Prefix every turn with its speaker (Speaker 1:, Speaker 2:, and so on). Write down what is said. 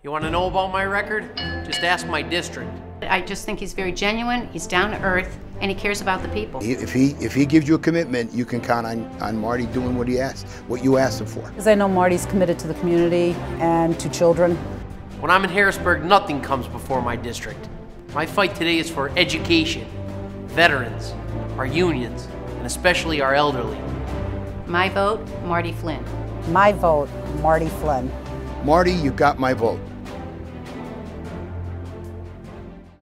Speaker 1: You want to know about my record? Just ask my district.
Speaker 2: I just think he's very genuine, he's down to earth, and he cares about the people.
Speaker 3: If he gives you a commitment, you can count on Marty doing what you asked him for.
Speaker 4: Because I know Marty's committed to the community and to children.
Speaker 1: When I'm in Harrisburg, nothing comes before my district. My fight today is for education, veterans, our unions, and especially our elderly.
Speaker 2: My vote, Marty Flynn.
Speaker 4: My vote, Marty Flynn.
Speaker 3: Marty, you got my vote.